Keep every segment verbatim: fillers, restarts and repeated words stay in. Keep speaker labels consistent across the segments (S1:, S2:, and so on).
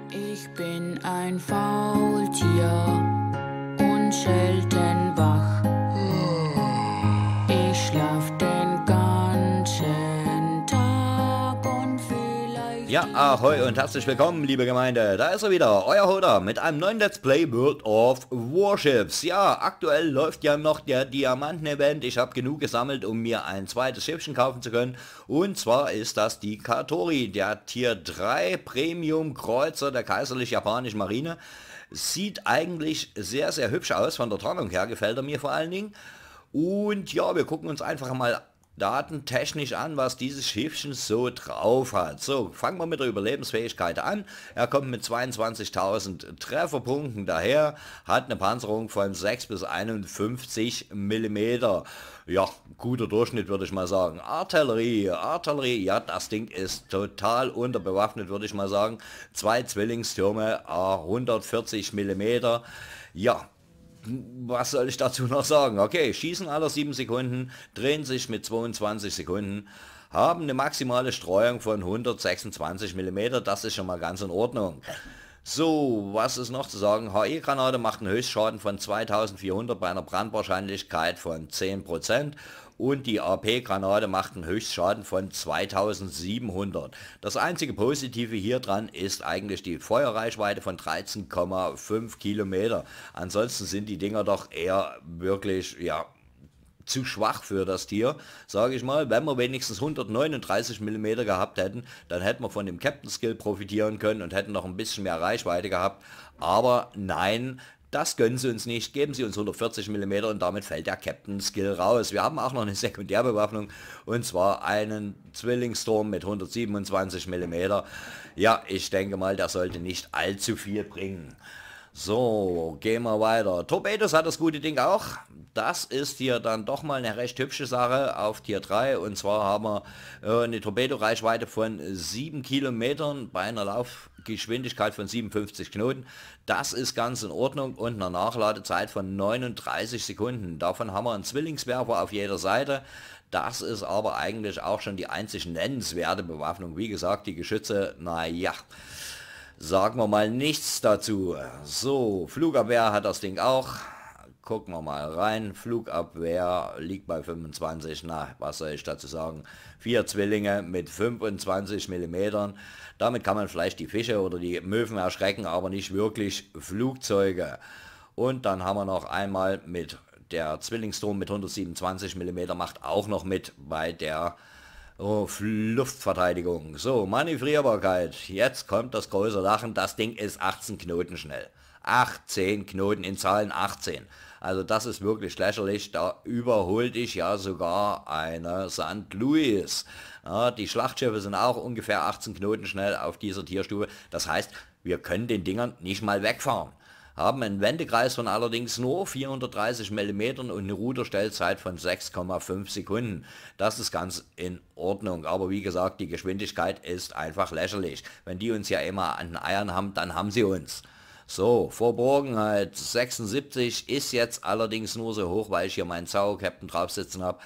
S1: Ich bin ein Faultier und schelten wach. Ich schlaf den ganzen Tag und vielleicht...
S2: Ja, ahoi und herzlich willkommen, liebe Gemeinde. Da ist er wieder, euer Hoder mit einem neuen Let's Play World of Warships. Ja, aktuell läuft ja noch der Diamanten-Event. Ich habe genug gesammelt, um mir ein zweites Schiffchen kaufen zu können. Und zwar ist das die Katori, der Tier drei Premium Kreuzer der kaiserlich-japanischen Marine. Sieht eigentlich sehr, sehr hübsch aus, von der Tarnung her gefällt er mir vor allen Dingen. Und ja, wir gucken uns einfach mal datentechnisch an, was dieses Schiffchen so drauf hat. So, fangen wir mit der Überlebensfähigkeit an. Er kommt mit zweiundzwanzigtausend Trefferpunkten daher, hat eine Panzerung von sechs bis einundfünfzig Millimeter. Ja, guter Durchschnitt würde ich mal sagen. Artillerie, Artillerie, ja, das Ding ist total unterbewaffnet, würde ich mal sagen. Zwei Zwillingstürme, hundertvierzig Millimeter. Ja, was soll ich dazu noch sagen? Okay, schießen alle sieben Sekunden, drehen sich mit zweiundzwanzig Sekunden, haben eine maximale Streuung von hundertsechsundzwanzig Millimeter, das ist schon mal ganz in Ordnung. So, was ist noch zu sagen? H E-Granate macht einen Höchstschaden von zweitausendvierhundert bei einer Brandwahrscheinlichkeit von zehn Prozent und die A P-Granate macht einen Höchstschaden von zweitausendsiebenhundert. Das einzige Positive hier dran ist eigentlich die Feuerreichweite von dreizehn Komma fünf Kilometer. Ansonsten sind die Dinger doch eher wirklich, ja, zu schwach für das Tier, sage ich mal. Wenn wir wenigstens hundertneununddreißig Millimeter gehabt hätten, dann hätten wir von dem Captain Skill profitieren können und hätten noch ein bisschen mehr Reichweite gehabt. Aber nein, das gönnen sie uns nicht. Geben sie uns hundertvierzig Millimeter und damit fällt der Captain Skill raus. Wir haben auch noch eine Sekundärbewaffnung und zwar einen Zwillingsturm mit hundertsiebenundzwanzig Millimeter. Ja, ich denke mal, der sollte nicht allzu viel bringen. So, gehen wir weiter. Torpedos hat das gute Ding auch. Das ist hier dann doch mal eine recht hübsche Sache auf Tier drei. Und zwar haben wir äh, eine Torpedoreichweite von sieben Kilometern bei einer Laufgeschwindigkeit von siebenundfünfzig Knoten. Das ist ganz in Ordnung und eine Nachladezeit von neununddreißig Sekunden. Davon haben wir einen Zwillingswerfer auf jeder Seite. Das ist aber eigentlich auch schon die einzig nennenswerte Bewaffnung. Wie gesagt, die Geschütze, naja, sagen wir mal nichts dazu. So, Flugabwehr hat das Ding auch. Gucken wir mal rein. Flugabwehr liegt bei fünfundzwanzig. Na, was soll ich dazu sagen? Vier Zwillinge mit fünfundzwanzig Millimetern. Damit kann man vielleicht die Fische oder die Möwen erschrecken, aber nicht wirklich Flugzeuge. Und dann haben wir noch einmal mit der Zwillingsturm mit hundertsiebenundzwanzig Millimeter macht auch noch mit bei der Oh, Luftverteidigung. So, Manövrierbarkeit. Jetzt kommt das große Lachen. Das Ding ist achtzehn Knoten schnell. achtzehn Knoten, in Zahlen achtzehn. Also das ist wirklich lächerlich. Da überholt ich ja sogar eine Sankt Louis. Ja, die Schlachtschiffe sind auch ungefähr achtzehn Knoten schnell auf dieser Tierstufe. Das heißt, wir können den Dingern nicht mal wegfahren. Haben einen Wendekreis von allerdings nur vierhundertdreißig Millimeter und eine Ruderstellzeit von sechs Komma fünf Sekunden. Das ist ganz in Ordnung, aber wie gesagt, die Geschwindigkeit ist einfach lächerlich. Wenn die uns ja immer an den Eiern haben, dann haben sie uns. So, Verborgenheit sechsundsiebzig ist jetzt allerdings nur so hoch, weil ich hier meinen Zauber-Captain drauf sitzen habe.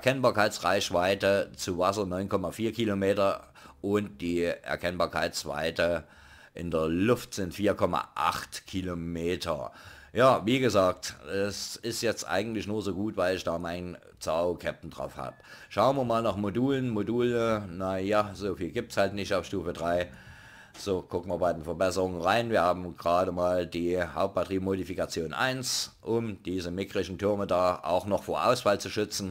S2: Erkennbarkeitsreichweite zu Wasser neun Komma vier Kilometer und die Erkennbarkeitsweite in der Luft sind vier Komma acht Kilometer. Ja, wie gesagt, es ist jetzt eigentlich nur so gut, weil ich da meinen Zauber-Captain drauf habe. Schauen wir mal nach Modulen. Module, naja, so viel gibt es halt nicht auf Stufe drei. So, gucken wir bei den Verbesserungen rein. Wir haben gerade mal die Hauptbatterie-Modifikation eins, um diese mickrischen Türme da auch noch vor Ausfall zu schützen.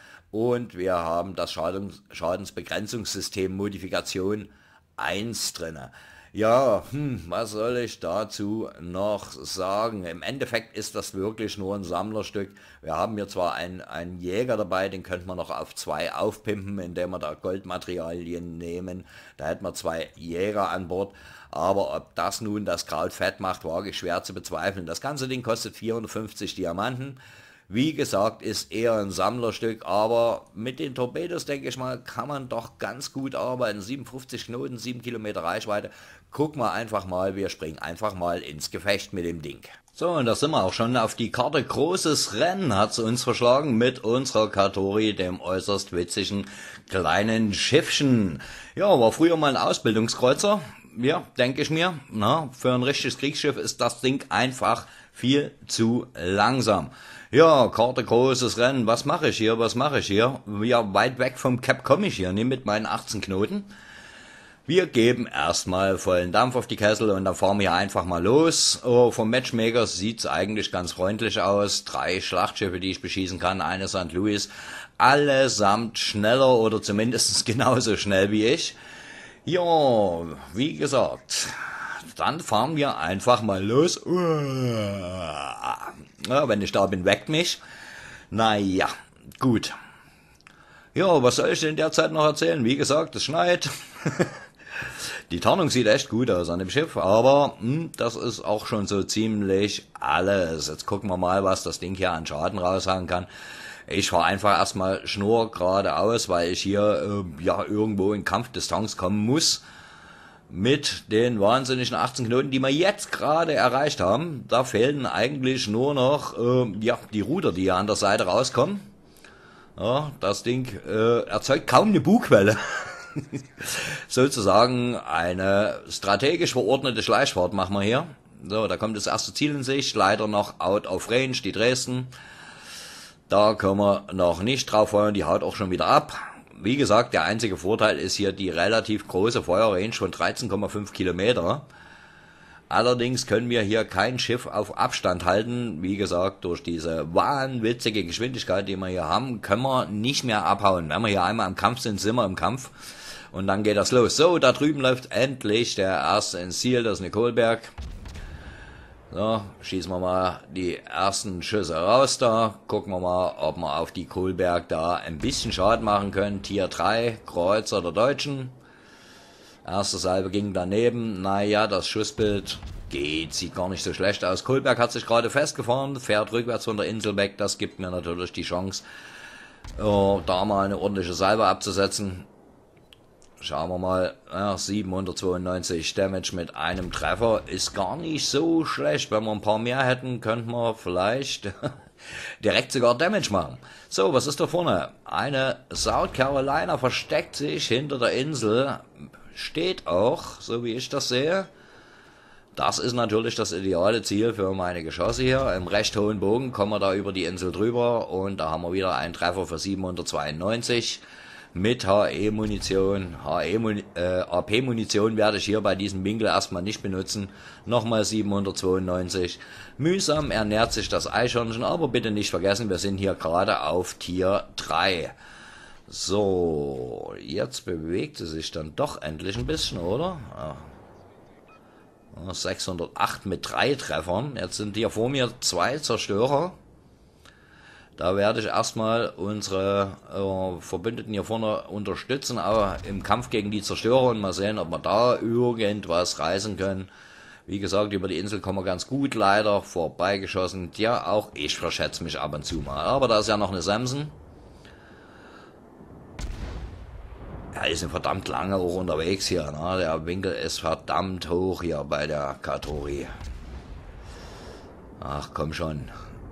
S2: Und wir haben das Schadens Schadensbegrenzungssystem Modifikation eins drin. Ja, hm, was soll ich dazu noch sagen? Im Endeffekt ist das wirklich nur ein Sammlerstück. Wir haben hier zwar einen, einen Jäger dabei, den könnte man noch auf zwei aufpimpen, indem wir da Goldmaterialien nehmen. Da hätten wir zwei Jäger an Bord. Aber ob das nun das Kraut fett macht, wage ich schwer zu bezweifeln. Das ganze Ding kostet vierhundertfünfzig Diamanten. Wie gesagt, ist eher ein Sammlerstück, aber mit den Torpedos, denke ich mal, kann man doch ganz gut arbeiten. siebenundfünfzig Knoten, sieben Kilometer Reichweite. Gucken wir einfach mal, wir springen einfach mal ins Gefecht mit dem Ding. So, und da sind wir auch schon auf die Karte. Großes Rennen hat sie uns verschlagen mit unserer Katori, dem äußerst witzigen kleinen Schiffchen. Ja, war früher mal ein Ausbildungskreuzer. ja, denke ich mir, na, für ein richtiges Kriegsschiff ist das Ding einfach viel zu langsam. Ja, Karte großes Rennen, was mache ich hier, was mache ich hier? Ja, weit weg vom Cap komme ich hier, nicht mit meinen achtzehn Knoten. Wir geben erstmal vollen Dampf auf die Kessel und dann fahren wir einfach mal los. Oh, vom Matchmaker sieht's eigentlich ganz freundlich aus. Drei Schlachtschiffe, die ich beschießen kann, eine Sankt Louis. Allesamt schneller oder zumindest genauso schnell wie ich. Ja, wie gesagt, dann fahren wir einfach mal los. Ja, wenn ich da bin, weckt mich. Naja, gut. Ja, was soll ich denn derzeit noch erzählen? Wie gesagt, es schneit. Die Tarnung sieht echt gut aus an dem Schiff, aber hm, das ist auch schon so ziemlich alles. Jetzt gucken wir mal, was das Ding hier an Schaden raushauen kann. Ich fahre einfach erstmal Schnur geradeaus, weil ich hier äh, ja irgendwo in Kampfdistanz kommen muss. Mit den wahnsinnigen achtzehn Knoten, die wir jetzt gerade erreicht haben. Da fehlen eigentlich nur noch äh, ja, die Ruder, die hier an der Seite rauskommen. Ja, das Ding äh, erzeugt kaum eine Bugwelle. Sozusagen eine strategisch verordnete Schleichfahrt machen wir hier. So, da kommt das erste Ziel in Sicht, leider noch out of range, die Dresden. Da können wir noch nicht drauf feuern, die haut auch schon wieder ab. Wie gesagt, der einzige Vorteil ist hier die relativ große Feuerrange von dreizehn Komma fünf Kilometer. Allerdings können wir hier kein Schiff auf Abstand halten. Wie gesagt, durch diese wahnwitzige Geschwindigkeit, die wir hier haben, können wir nicht mehr abhauen. Wenn wir hier einmal im Kampf sind, sind wir im Kampf. Und dann geht das los. So, da drüben läuft endlich der erste ins Ziel, das ist eine Kohlberg. So, schießen wir mal die ersten Schüsse raus da. Gucken wir mal, ob wir auf die Kohlberg da ein bisschen Schaden machen können. Tier drei, Kreuzer der Deutschen. Erste Salve ging daneben. Naja, das Schussbild geht, sieht gar nicht so schlecht aus. Kohlberg hat sich gerade festgefahren, fährt rückwärts von der Insel weg. Das gibt mir natürlich die Chance, äh, da mal eine ordentliche Salve abzusetzen. Schauen wir mal, ja, siebenhundertzweiundneunzig Damage mit einem Treffer ist gar nicht so schlecht. Wenn wir ein paar mehr hätten, könnten wir vielleicht direkt sogar Damage machen. So, was ist da vorne? Eine South Carolina versteckt sich hinter der Insel. Steht auch, so wie ich das sehe. Das ist natürlich das ideale Ziel für meine Geschosse hier. Im recht hohen Bogen kommen wir da über die Insel drüber und da haben wir wieder einen Treffer für siebenhundertzweiundneunzig. Mit H E-Munition, A P-Munition werde ich hier bei diesem Winkel erstmal nicht benutzen. Nochmal siebenhundertzweiundneunzig. Mühsam ernährt sich das Eichhörnchen, aber bitte nicht vergessen, wir sind hier gerade auf Tier drei. So, jetzt bewegt sie sich dann doch endlich ein bisschen, oder? Ja. sechshundertacht mit drei Treffern. Jetzt sind hier vor mir zwei Zerstörer. Da werde ich erstmal unsere äh, Verbündeten hier vorne unterstützen, aber im Kampf gegen die Zerstörer und mal sehen, ob wir da irgendwas reißen können. Wie gesagt, über die Insel kommen wir ganz gut leider vorbeigeschossen. Ja, auch ich verschätze mich ab und zu mal. Aber da ist ja noch eine Samson. Er ist verdammt lange auch unterwegs hier. Ne? Der Winkel ist verdammt hoch hier bei der Katori. Ach, komm schon.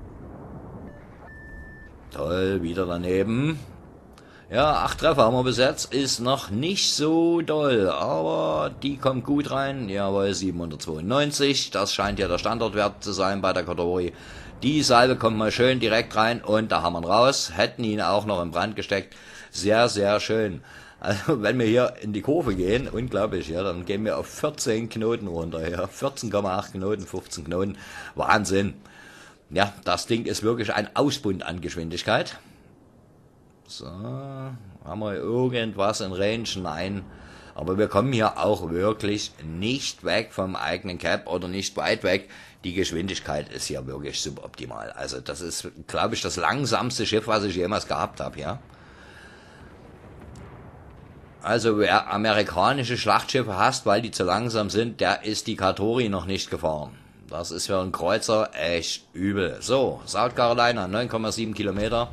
S2: Toll, wieder daneben. Ja, acht Treffer haben wir besetzt, ist noch nicht so doll, aber die kommt gut rein. Jawohl, siebenhundertzweiundneunzig, das scheint ja der Standardwert zu sein bei der Kategorie. Die Salve kommt mal schön direkt rein und da haben wir ihn raus. Hätten ihn auch noch in Brand gesteckt. Sehr, sehr schön. Also wenn wir hier in die Kurve gehen, unglaublich, ja, dann gehen wir auf vierzehn Knoten runter, ja, vierzehn Komma acht Knoten, fünfzehn Knoten, Wahnsinn. Ja, das Ding ist wirklich ein Ausbund an Geschwindigkeit. So, haben wir irgendwas in Range? Nein. Aber wir kommen hier auch wirklich nicht weg vom eigenen Cap oder nicht weit weg. Die Geschwindigkeit ist hier wirklich suboptimal. Also das ist, glaube ich, das langsamste Schiff, was ich jemals gehabt habe, ja. Also wer amerikanische Schlachtschiffe hasst, weil die zu langsam sind, der ist die Katori noch nicht gefahren. Das ist für einen Kreuzer echt übel. So, South Carolina, neun Komma sieben Kilometer.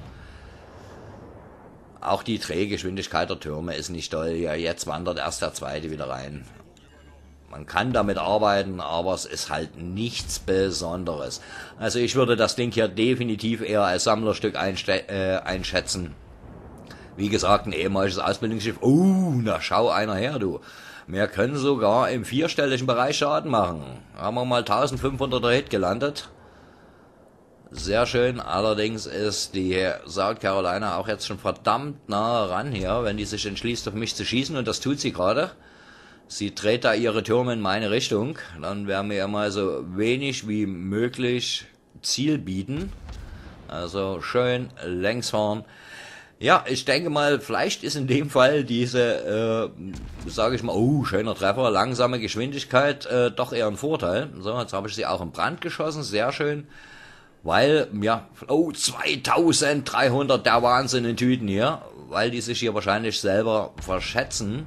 S2: Auch die Drehgeschwindigkeit der Türme ist nicht doll. Ja, jetzt wandert erst der zweite wieder rein. Man kann damit arbeiten, aber es ist halt nichts Besonderes. Also ich würde das Ding hier definitiv eher als Sammlerstück äh, einschätzen. Wie gesagt, ein ehemaliges Ausbildungsschiff. Oh, na schau einer her, du. Wir können sogar im vierstelligen Bereich Schaden machen. Haben wir mal eintausendfünfhunderter Hit gelandet. Sehr schön, allerdings ist die South Carolina auch jetzt schon verdammt nah ran hier, wenn die sich entschließt, auf mich zu schießen, und das tut sie gerade. Sie dreht da ihre Türme in meine Richtung, dann werden wir ja mal so wenig wie möglich Ziel bieten. Also schön längs fahren. Ja, ich denke mal, vielleicht ist in dem Fall diese, äh, sage ich mal, oh, schöner Treffer, langsame Geschwindigkeit, äh, doch eher ein Vorteil. So, jetzt habe ich sie auch in Brand geschossen, sehr schön. Weil, ja, oh, zweitausenddreihundert, der Wahnsinn in Tüten hier, weil die sich hier wahrscheinlich selber verschätzen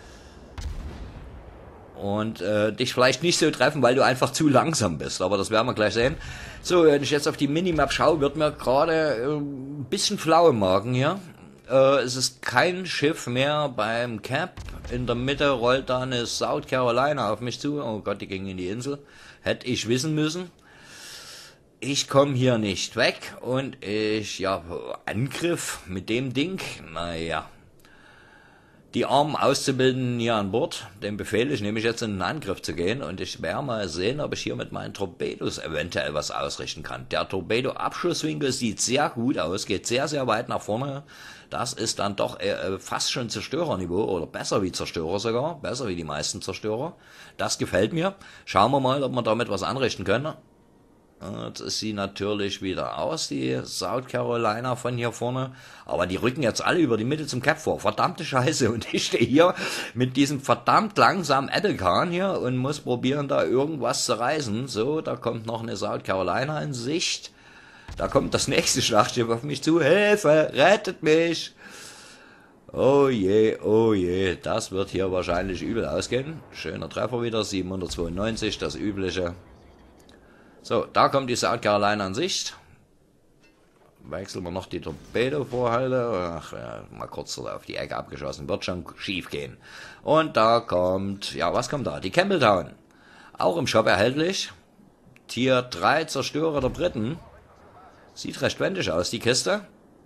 S2: und äh, dich vielleicht nicht so treffen, weil du einfach zu langsam bist, aber das werden wir gleich sehen. So, wenn ich jetzt auf die Minimap schaue, wird mir gerade äh, ein bisschen flau im Magen hier. Äh, es ist kein Schiff mehr beim Cap, in der Mitte rollt da eine South Carolina auf mich zu, oh Gott, die ging in die Insel, hätte ich wissen müssen. Ich komme hier nicht weg und ich, ja, Angriff mit dem Ding, naja. Die armen Auszubildenden hier an Bord, dem befehle ich nämlich jetzt in den Angriff zu gehen, und ich werde mal sehen, ob ich hier mit meinen Torpedos eventuell was ausrichten kann. Der Torpedo-Abschusswinkel sieht sehr gut aus, geht sehr, sehr weit nach vorne. Das ist dann doch äh, fast schon Zerstörerniveau, oder besser wie Zerstörer sogar, besser wie die meisten Zerstörer. Das gefällt mir. Schauen wir mal, ob wir damit was anrichten können. Jetzt ist sie natürlich wieder aus, die South Carolina von hier vorne. Aber die rücken jetzt alle über die Mitte zum Cap vor. Verdammte Scheiße. Und ich stehe hier mit diesem verdammt langsamen Edelkahn hier und muss probieren, da irgendwas zu reißen. So, da kommt noch eine South Carolina in Sicht. Da kommt das nächste Schlachtschiff auf mich zu. Hilfe, rettet mich. Oh je, oh je. Das wird hier wahrscheinlich übel ausgehen. Schöner Treffer wieder, siebenhundertzweiundneunzig, das übliche. So, da kommt die South Carolina in Sicht. Wechseln wir noch die Torpedo-Vorhalte. Ach, ja, mal kurz auf die Ecke abgeschossen. Wird schon schief gehen. Und da kommt, ja, was kommt da? Die Campbelltown. Auch im Shop erhältlich. Tier drei Zerstörer der Briten. Sieht recht wendig aus, die Kiste.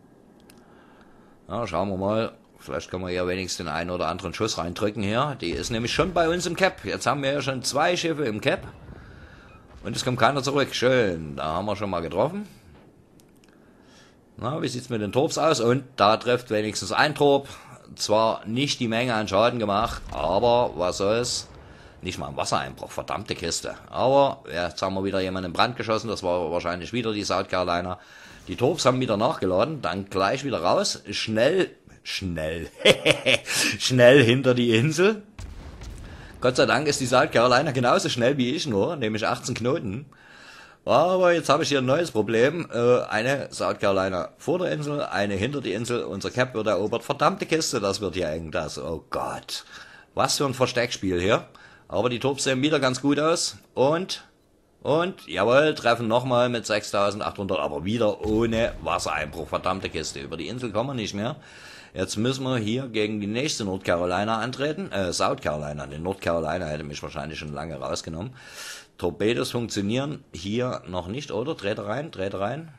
S2: Ja, schauen wir mal. Vielleicht können wir ja wenigstens den einen oder anderen Schuss reindrücken hier. Die ist nämlich schon bei uns im Cap. Jetzt haben wir ja schon zwei Schiffe im Cap. Und es kommt keiner zurück. Schön, da haben wir schon mal getroffen. Na, wie sieht's mit den Torps aus? Und da trifft wenigstens ein Torp. Zwar nicht die Menge an Schaden gemacht, aber was soll's? Nicht mal ein Wassereinbruch, verdammte Kiste. Aber ja, jetzt haben wir wieder jemanden in Brand geschossen. Das war wahrscheinlich wieder die South Carolina. Die Torps haben wieder nachgeladen, dann gleich wieder raus. Schnell, schnell, schnell hinter die Insel. Gott sei Dank ist die South Carolina genauso schnell wie ich nur, nämlich achtzehn Knoten. Aber jetzt habe ich hier ein neues Problem. Äh, eine South Carolina vor der Insel, eine hinter die Insel. Unser Cap wird erobert. Verdammte Kiste, das wird hier eng. Das, oh Gott. Was für ein Versteckspiel hier. Aber die Torps sehen wieder ganz gut aus. Und, und, jawohl, treffen nochmal mit sechstausendachthundert. Aber wieder ohne Wassereinbruch. Verdammte Kiste. Über die Insel kommen wir nicht mehr. Jetzt müssen wir hier gegen die nächste North Carolina antreten. Äh, South Carolina. Die North Carolina hätte mich wahrscheinlich schon lange rausgenommen. Torpedos funktionieren hier noch nicht, oder? Dreht er rein, dreht er rein.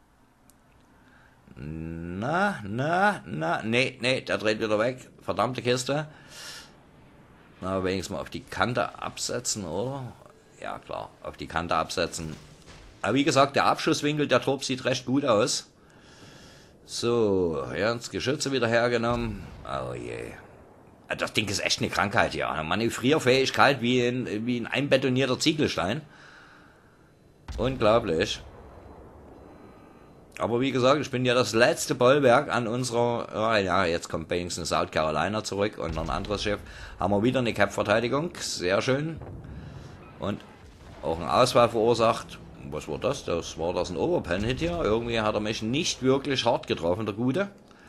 S2: Na, na, na, nee, nee, der dreht wieder weg. Verdammte Kiste. Na, wenigstens mal auf die Kante absetzen, oder? Ja, klar, auf die Kante absetzen. Aber wie gesagt, der Abschusswinkel der Torp sieht recht gut aus. So, jetzt Geschütze wieder hergenommen. Oh je. Das Ding ist echt eine Krankheit hier. Eine Manövrierfähigkeit wie ein, wie ein einbetonierter Ziegelstein. Unglaublich. Aber wie gesagt, ich bin ja das letzte Bollwerk an unserer... Oh ja, jetzt kommt wenigstens South Carolina zurück und noch ein anderes Schiff. Haben wir wieder eine Cap-Verteidigung. Sehr schön. Und auch ein Ausfall verursacht. Was war das? Das war das ein Overpen-Hit hier. Irgendwie hat er mich nicht wirklich hart getroffen, der Gute.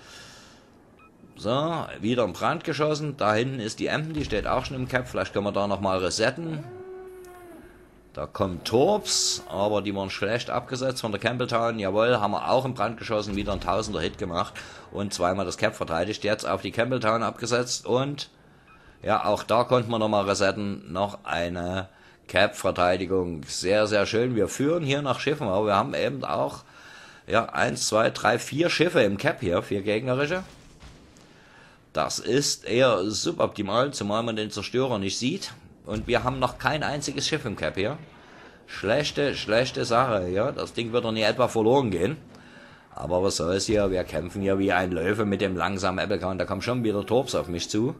S2: So, wieder in Brand geschossen. Da hinten ist die Emden, die steht auch schon im Cap. Vielleicht können wir da nochmal resetten. Da kommen Torps, aber die waren schlecht abgesetzt von der Campbelltown. Jawohl, haben wir auch in Brand geschossen, wieder ein Tausender Hit gemacht und zweimal das Cap verteidigt. Jetzt auf die Campbelltown abgesetzt und ja, auch da konnten wir nochmal resetten. Noch eine Cap-Verteidigung. Sehr, sehr schön. Wir führen hier nach Schiffen, aber wir haben eben auch ja eins, zwei, drei, vier Schiffe im Cap hier, vier gegnerische. Das ist eher suboptimal, zumal man den Zerstörer nicht sieht. Und wir haben noch kein einziges Schiff im Cap hier. Schlechte, schlechte Sache, ja. Das Ding wird doch nie etwa verloren gehen. Aber was soll's hier? Wir kämpfen hier wie ein Löwe mit dem langsamen Applecar. Da kommt schon wieder Torps auf mich zu.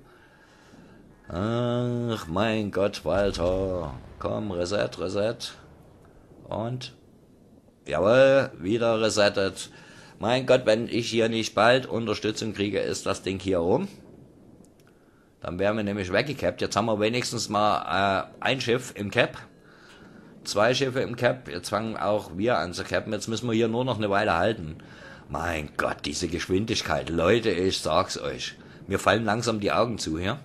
S2: Ach, mein Gott, Walter. Komm, Reset, Reset. Und... jawohl, wieder resettet. Mein Gott, wenn ich hier nicht bald Unterstützung kriege, ist das Ding hier rum. Dann wären wir nämlich weggecapt. Jetzt haben wir wenigstens mal äh, ein Schiff im Cap. Zwei Schiffe im Cap. Jetzt fangen auch wir an zu cappen. Jetzt müssen wir hier nur noch eine Weile halten. Mein Gott, diese Geschwindigkeit. Leute, ich sag's euch. Mir fallen langsam die Augen zu hier.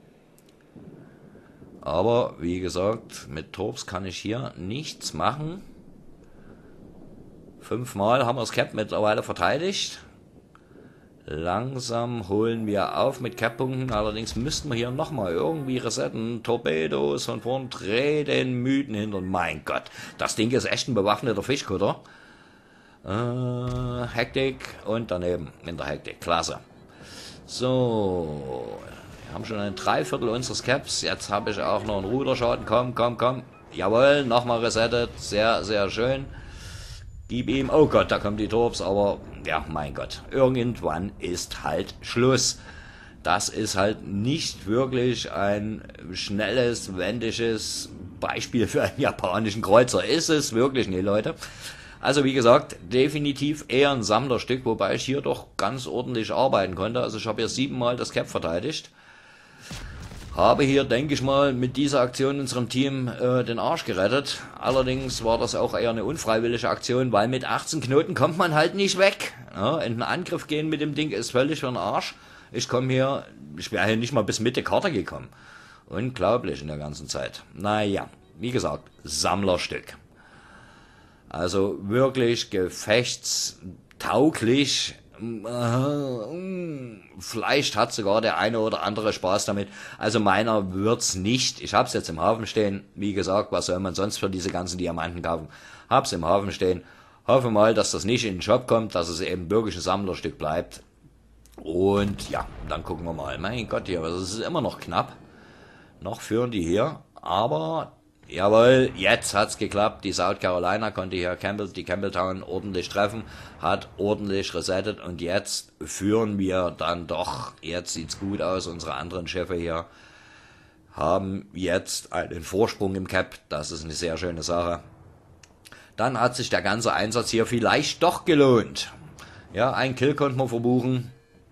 S2: Aber, wie gesagt, mit Torps kann ich hier nichts machen. Fünfmal haben wir das Cap mittlerweile verteidigt. Langsam holen wir auf mit Cap-Punkten. Allerdings müssten wir hier nochmal irgendwie resetten. Torpedos von vorn, dreh den Mythen hintern. Mein Gott, das Ding ist echt ein bewaffneter Fischkutter. Äh, Hektik und daneben in der Hektik. Klasse. So, wir haben schon ein Dreiviertel unseres Caps. Jetzt habe ich auch noch einen Ruderschaden. Komm, komm, komm. Jawohl, nochmal resettet. Sehr, sehr schön. Gib ihm, oh Gott, da kommen die Torps, aber ja, mein Gott, irgendwann ist halt Schluss. Das ist halt nicht wirklich ein schnelles, wendiges Beispiel für einen japanischen Kreuzer. Ist es wirklich nicht, Leute. Also wie gesagt, definitiv eher ein Sammlerstück, wobei ich hier doch ganz ordentlich arbeiten konnte. Also ich habe hier siebenmal das Cap verteidigt. Habe hier, denke ich mal, mit dieser Aktion unserem Team äh, den Arsch gerettet. Allerdings war das auch eher eine unfreiwillige Aktion, weil mit achtzehn Knoten kommt man halt nicht weg. Ja, in den Angriff gehen mit dem Ding ist völlig für den Arsch. Ich komme hier, ich wäre hier nicht mal bis Mitte Karte gekommen. Unglaublich in der ganzen Zeit. Naja, wie gesagt, Sammlerstück. Also wirklich gefechtstauglich. Vielleicht hat sogar der eine oder andere Spaß damit. Also meiner wird's nicht. Ich hab's jetzt im Hafen stehen. Wie gesagt, was soll man sonst für diese ganzen Diamanten kaufen? Hab's im Hafen stehen. Hoffe mal, dass das nicht in den Shop kommt, dass es eben wirklich ein Sammlerstück bleibt. Und ja, dann gucken wir mal. Mein Gott, ja, das ist immer noch knapp. Noch führen die hier. Aber... jawohl, jetzt hat's geklappt. Die South Carolina konnte hier Campbell, die Campbelltown ordentlich treffen, hat ordentlich resettet und jetzt führen wir dann doch, jetzt sieht's gut aus, unsere anderen Schiffe hier haben jetzt einen Vorsprung im Cap, das ist eine sehr schöne Sache. Dann hat sich der ganze Einsatz hier vielleicht doch gelohnt. Ja, ein Kill konnten wir verbuchen.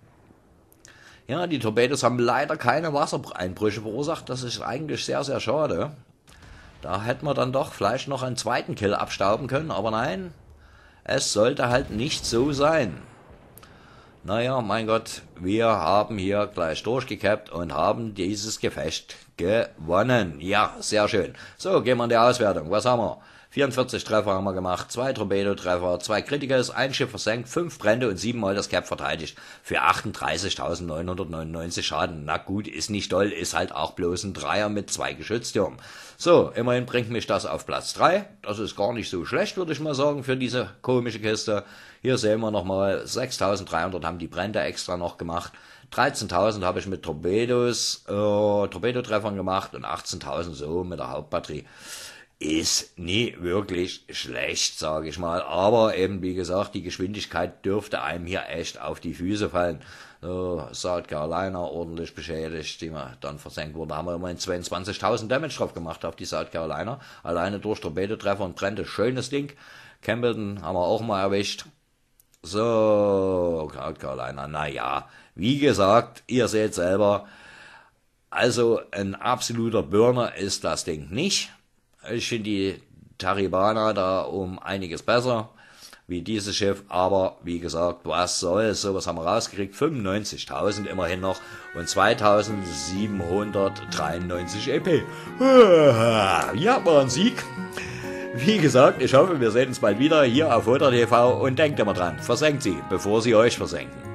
S2: Ja, die Torpedos haben leider keine Wassereinbrüche verursacht, das ist eigentlich sehr, sehr schade. Da hätten wir dann doch vielleicht noch einen zweiten Kill abstauben können, aber nein, es sollte halt nicht so sein. Naja, mein Gott, wir haben hier gleich durchgekappt und haben dieses Gefecht gewonnen. Ja, sehr schön. So, gehen wir in die Auswertung. Was haben wir? vierundvierzig Treffer haben wir gemacht, zwei Torpedo-Treffer, zwei Criticals, ein Schiff versenkt, fünf Brände und siebenmal das Cap verteidigt. Für achtunddreißigtausendneunhundertneunundneunzig Schaden. Na gut, ist nicht doll, ist halt auch bloß ein Dreier mit zwei Geschütztürmen. So, immerhin bringt mich das auf Platz drei. Das ist gar nicht so schlecht, würde ich mal sagen, für diese komische Kiste. Hier sehen wir nochmal, sechstausenddreihundert haben die Brände extra noch gemacht. dreizehntausend habe ich mit Torpedos, äh, Torpedotreffern gemacht und achtzehntausend so mit der Hauptbatterie. Ist nie wirklich schlecht, sage ich mal. Aber eben, wie gesagt, die Geschwindigkeit dürfte einem hier echt auf die Füße fallen. So, South Carolina ordentlich beschädigt, die wir dann versenkt wurden. Da haben wir immerhin zweiundzwanzigtausend Damage drauf gemacht auf die South Carolina. Alleine durch Torpedotreffer und Brände. Schönes Ding. Campbellton haben wir auch mal erwischt. So, South Carolina, naja. Wie gesagt, ihr seht selber. Also, ein absoluter Burner ist das Ding nicht. Ich finde die Taribana da um einiges besser wie dieses Schiff, aber wie gesagt, was soll's, sowas haben wir rausgekriegt, fünfundneunzigtausend immerhin noch und zweitausendsiebenhundertdreiundneunzig E P. Ja, war ein Sieg. Wie gesagt, ich hoffe, wir sehen uns bald wieder hier auf Hoder T V und denkt immer dran, versenkt sie, bevor sie euch versenken.